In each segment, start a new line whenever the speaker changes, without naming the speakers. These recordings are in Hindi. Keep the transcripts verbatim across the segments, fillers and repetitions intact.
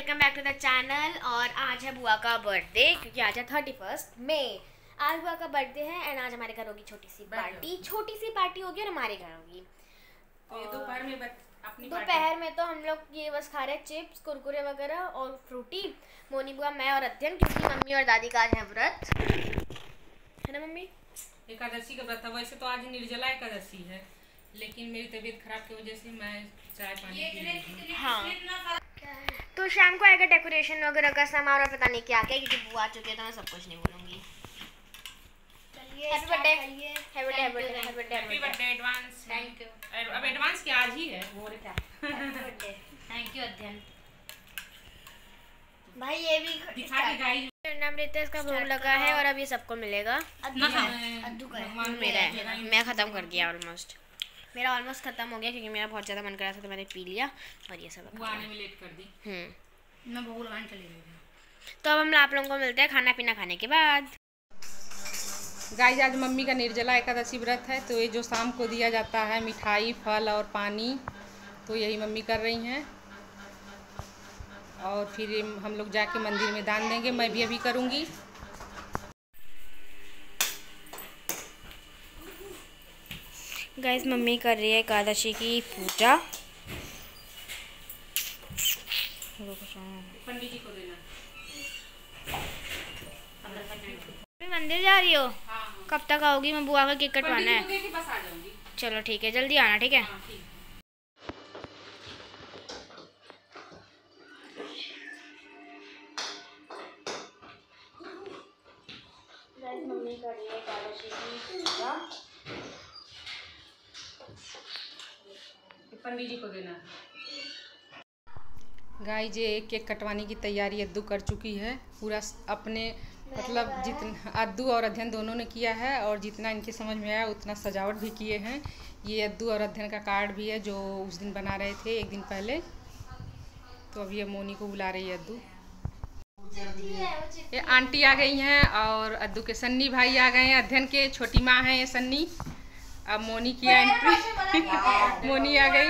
Welcome back to the channel. और आज है बुआ का बर्थडे, क्योंकि आज है थर्टी फर्स्ट मई। आज बुआ का बर्थडे है एंड आज हमारे घर होगी छोटी सी पार्टी। छोटी सी पार्टी होगी और हमारे घर होगी।
तो दोपहर में अपनी
दोपहर में तो हम लोग ये बस खा रहे हैं चिप्स कुरकुरे वगैरह और फ्रूटी। मोनी बुआ, मैं और अध्ययन, क्योंकि मम्मी और दादी का आज है व्रत, है ना मम्मी?
एकादशी का व्रत है। वैसे तो आज निर्जला एकादशी है, लेकिन मेरी तबीयत खराब की वजह से मैं चाय पानी पी रही हूं।
हाँ, तो शाम को आएगा डेकोरेशन वगैरह का सामान और पता नहीं क्या क्या, क्योंकि बुआ आ चुके हैं तो मैं सब कुछ नहीं बोलूँगी। Happy birthday, happy birthday, happy birthday, happy birthday,
happy birthday advance.
Thank you.
अब एडवांस क्या आज ही है वो क्या?
हैप्पी बर्थडे, थैंक यू अध्ययन भाई। ये भी
दिखा के गाइस,
नमृता इसका भोग लगा है और अब ये सबको मिलेगा।
अद्दू का
है, मेरा है, मैं ख़त्म कर दिया ऑलमोस्ट। मेरा ऑलमोस्ट ख़त्म हो गया क्योंकि मेरा बहुत ज़्यादा मन कर रहा था तो मैंने पी लिया और ये सब
आने में लेट कर दी।
हम्म
मैं भोग लगाने चली गई।
तो अब हम आप लोगों को मिलते हैं खाना पीना खाने के बाद।
गाइस, आज मम्मी का निर्जला एकादशी व्रत है, तो ये जो शाम को दिया जाता है मिठाई, फल और पानी, तो यही मम्मी कर रही हैं। और फिर हम लोग जाके मंदिर में दान देंगे, मैं भी अभी करूँगी।
गाइस, मम्मी कर रही है एकादशी की पूजा।
पंडित जी को देना।
मंदिर जा रही हो?
हाँ, हाँ।
कब तक आओगी? मैं बुआ का केक कटवाना है।
पंडित जी को देके बस आ जाऊंगी।
चलो ठीक है, जल्दी आना, ठीक है?
हाँ, ठीक।
मम्मी कर रही है एकादशी की पूजा।
पंडित जी को देना। गाइस, ये केक कटवाने की तैयारी अद्दू कर चुकी है पूरा अपने, मतलब जितना अद्दू और अध्ययन दोनों ने किया है और जितना इनके समझ में आया उतना सजावट भी किए हैं। ये अद्दू और अध्ययन का कार्ड भी है जो उस दिन बना रहे थे एक दिन पहले। तो अभी ये मोनी को बुला रही है अद्दू। ये आंटी आ गई हैं और अद्दू के सन्नी भाई आ गए हैं। अध्ययन के छोटी माँ हैं ये सन्नी। अब मोनी की एंट्री। मोनी आ गई।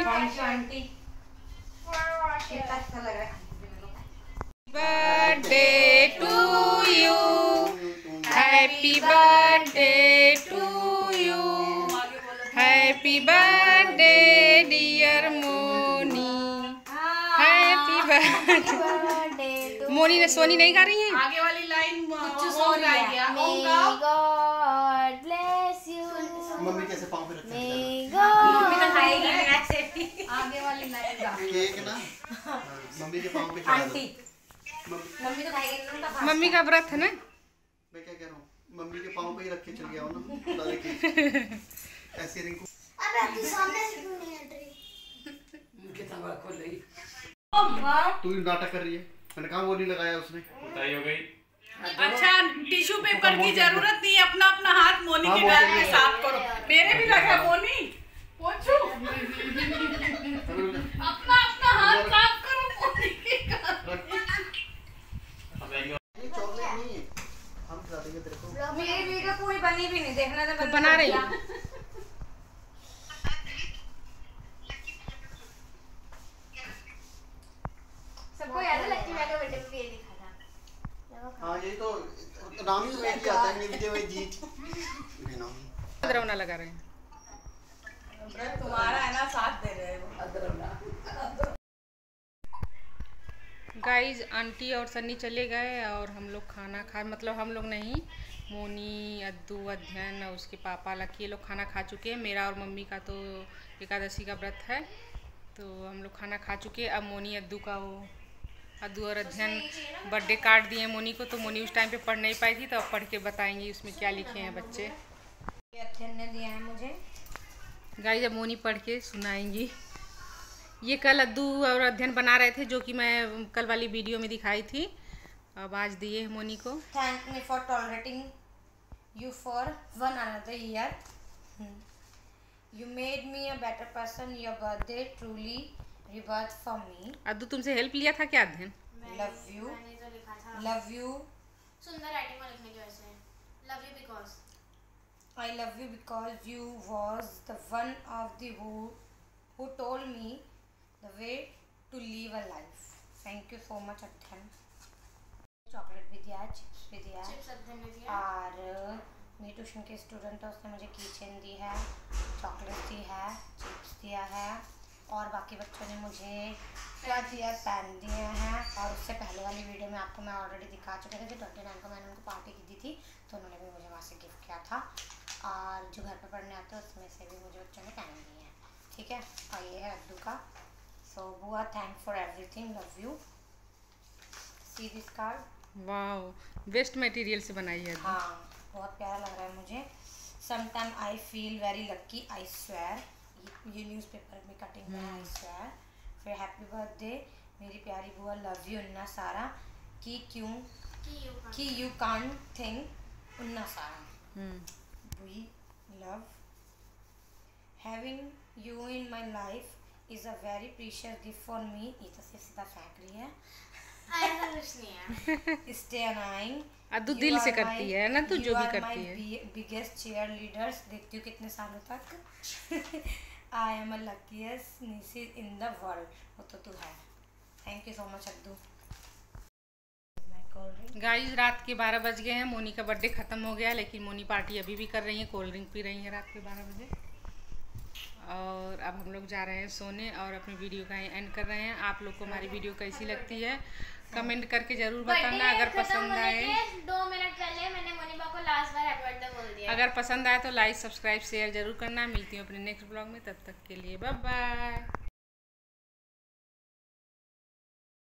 Birthday to you, happy birthday to you, happy birthday dear Moni, happy birthday. Moni ने सोनी नहीं गा रही है
आगे वाली लाइन।
मम्मी कैसे पाँव पे रखते हैं?
आगे वाली लाइन गा।
केक ना मम्मी के पाँव पे चढ़ा दो।
मम्मी तो खाएगी ना।
मम्मी का व्रत है ना।
मैं क्या कह रहा हूँ, मम्मी के पाँव पे ही रख के चल गया हूँ ना दादी के। ऐसे रिंकू
अबे तू सामने से क्यों नहीं हट रही?
कितना बड़ा खोल रही।
तू ही नाटक कर रही है। मैंने कहा वो नहीं लगाया उसने।
बताई हो गई।
अच्छा, टिश्यू पेपर की जरूरत नहीं, अपना अपना हाथ मोनी के गाल में साफ करो। मेरे भी लगा मोनी, पोंछो। अपना अपना हाथ साफ करो मोनी के गाल।
ये चॉकलेट नहीं है, हम खिला देंगे तेरे को।
मेरी वीडियो कोई बनी भी नहीं, देखना था।
तो बना रही हूँ।
सबको याद है लक्की भैया का बर्थडे पे ये लिखा था।
हाँ, यही तो नाम ही वेट किया था। नित्य में जीत
अदरौना लगा रहे हैं।
तुम्हारा है ना, साथ दे रहे हो अदरौना।
गाइस, आंटी और सन्नी चले गए और हम लोग खाना खा, मतलब हम लोग नहीं, मोनी, अद्दू, अध्ययन और उसके पापा लकी, ये लोग खाना खा चुके हैं। मेरा और मम्मी का तो एकादशी का व्रत है, तो हम लोग खाना खा चुके हैं। अब मोनी अद्दू का वो अद्दू और अध्ययन बर्थडे कार्ड दिए मोनी को, तो मोनी उस टाइम पे पढ़ नहीं पाई थी, तो अब पढ़ के बताएंगी उसमें क्या लिखे हैं बच्चे।
अध्ययन ने दिया है मुझे।
गाइस, अब मोनी पढ़ के सुनाएंगी। ये कल अद्दू और अध्ययन बना रहे थे, जो कि मैं कल वाली वीडियो में दिखाई थी। अब आज दिए हैं मोनी को।
Thank me for tolerating you for one another year. You made me a better person. Your birthday truly rebirth for me.
Addu तुमसे हेल्प लिया था क्या अध्ययन?
Love you.
मैंने तो लिखा था।
Love you.
सुंदर राइटिंग में लिखने की वजह से। Love you because.
I love you because you was the one of the who who told me the way to live a life. Thank you so much अध्ययन। चॉकलेट भी दिया है, चिप्स भी दिया है,
चिप्स अध्ययन ने दिया।
और मेरी ट्यूशन के स्टूडेंट है उसने मुझे की चेन दी है, चॉकलेट दी है, चिप्स दिया है, और बाकी बच्चों ने मुझे क्या दिया, पेन दिए हैं। और उससे पहले वाली वीडियो में आपको मैं ऑलरेडी दिखा चुके थे, ट्वेंटी नाइन को मैंने उनको पार्टी की दी थी तो उन्होंने भी मुझे वहाँ से गिफ्ट किया था। और जो घर पर पढ़ने आते हैं उसमें से भी मुझे बच्चों ने पेन दिए हैं, ठीक है। और ये है अद्दू का। सो बुआ, thank for everything, love you. See this card.
वाह, वेस्ट मटेरियल से बनाई है।
हाँ, बहुत प्यारा लग रहा है मुझे। Sometime I feel very lucky, I swear. ये न्यूज़पेपर में कटिंग है, आई स्वेयर। फिर हैप्पी बर्थडे मेरी प्यारी बुआ, लव यू उन्ना सारा, कि क्यों कि यू कांट थिंक उन्ना सारा, we love having you in my life is a very precious gift for me. ये तो सिर्फ सीधा फेंक रही है,
ऐसा कुछ नहीं है।
स्टे अनाइंग।
अद्दू दिल से करती है ना, तू जो भी करती है।
बिगेस्ट चीयर लीडर्स, देखती हूँ कितने सालों तक। I am a luckiest niece in the world, वो तो तू है। Thank you so much Addu.
Guys रात के बारह बज गए हैं, मोनी का बर्थडे ख़त्म हो गया, लेकिन मोनी पार्टी अभी भी कर रही है, कोल्ड ड्रिंक पी रही है रात के बारह बजे। और अब हम लोग जा रहे हैं सोने और अपनी वीडियो का एंड कर रहे हैं। आप लोग को हमारी वीडियो कैसी लगती है कमेंट करके ज़रूर बताना। अगर पसंद आए,
दो मिनट पहले मैंने मोनिबा को लास्ट बार हैप्पी बर्थडे बोल दिया।
अगर पसंद आए तो लाइक सब्सक्राइब शेयर जरूर करना। मिलती हूँ अपने नेक्स्ट ब्लॉग में, तब तक के लिए बाय बाय।